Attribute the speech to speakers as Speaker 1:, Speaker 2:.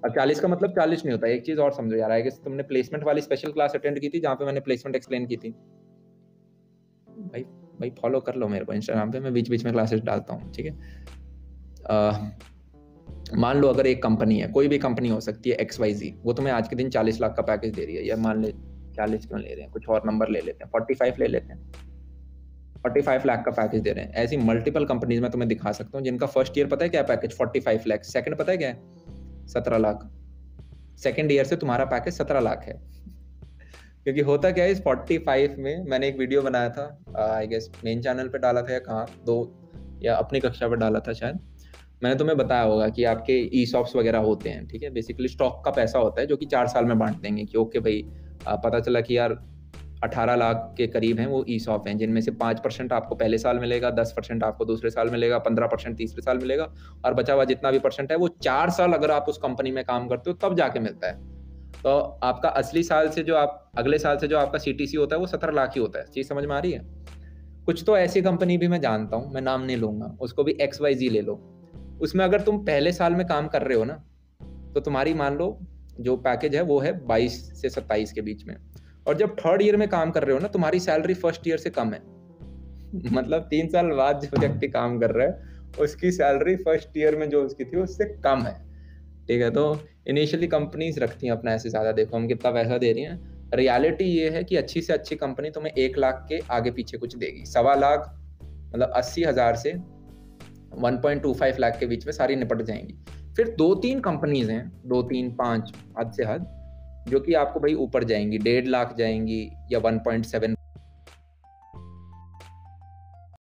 Speaker 1: अब 40 का मतलब 40 नहीं होता। एक चीज और समझो यार, आई गेस तुमने प्लेसमेंट वाली स्पेशल क्लास अटेंड की थी जहाँ पे मैंने प्लेसमेंट एक्सप्लेन की थी। भाई भाई फॉलो कर लो मेरे को इंस्टाग्राम पे, मैं बीच बीच में क्लासेस डालता हूँ, ठीक है। मान लो अगर एक कंपनी है, कोई भी कंपनी हो सकती है XYZ, वो तुम्हें आज के दिन 40 लाख का पैकेज दे रही है, या मान ले 40 क्यों ले रहे हैं, कुछ और नंबर ले लेते हैं, 45 ले लेते हैं, 45 लाख का पैकेज दे रहे हैं। ऐसी मल्टीपल कंपनीज में तुम्हें दिखा सकता हूँ जिनका फर्स्ट ईयर पता है क्या पैकेज, 45 लाख, सेकंड पता है क्या है, 17 लाख, सेकंड ईयर से तुम्हारा पैकेज 17 लाख है। क्योंकि होता क्या है इस 45 में, मैंने एक वीडियो बनाया था, आई गेस मेन चैनल पे डाला था या कहाँ, दो या अपनी कक्षा पे डाला था शायद, मैंने तुम्हें बताया होगा कि आपके ESOPs वगैरह होते हैं, ठीक है, बेसिकली स्टॉक का पैसा होता है जो कि 4 साल में बांट देंगे कि ओके भाई, पता चला कि यार 18 लाख के करीब हैं वो ESOP हैं, जिनमें से 5% आपको पहले साल मिलेगा, 10% आपको दूसरे साल मिलेगा, 15% तीसरे साल मिलेगा, और बचा हुआ जितना भी परसेंट है वो 4 साल अगर आप उस कंपनी में काम करते हो तब जाके मिलता है। तो आपका असली साल से जो आप अगले साल से जो आपका CTC होता है वो 17 लाख ही होता है। चीज समझ में आ रही है? कुछ तो ऐसी कंपनी भी मैं जानता हूँ, मैं नाम नहीं लूंगा, उसको भी XYZ ले लो, उसमें अगर तुम पहले साल में काम कर रहे हो ना, तो तुम्हारी मान लो जो पैकेज है वो है 22 से 27 के बीच में, और जब थर्ड ईयर में काम कर रहे हो ना, तुम्हारी सैलरी फर्स्ट ईयर से कम है। मतलब 3 साल बाद जो व्यक्ति काम कर रहा है उसकी सैलरी फर्स्ट ईयर में जो उसकी थी उससे कम है, ठीक है। तो इनिशियली कंपनीज रखती हैं अपना ऐसे ज्यादा, देखो हम कितना पैसा दे रही हैं। रियलिटी ये है कि अच्छी से अच्छी कंपनी तुम्हें 1 लाख के आगे पीछे कुछ देगी, 1.25 लाख मतलब 80,000 से 1.25 लाख के बीच में सारी निपट जाएंगी। फिर 2-3 कंपनीज हैं, 2-3-5 हद से हद, जो कि आपको भाई ऊपर जाएंगी, 1.5 लाख जाएंगी या 1.7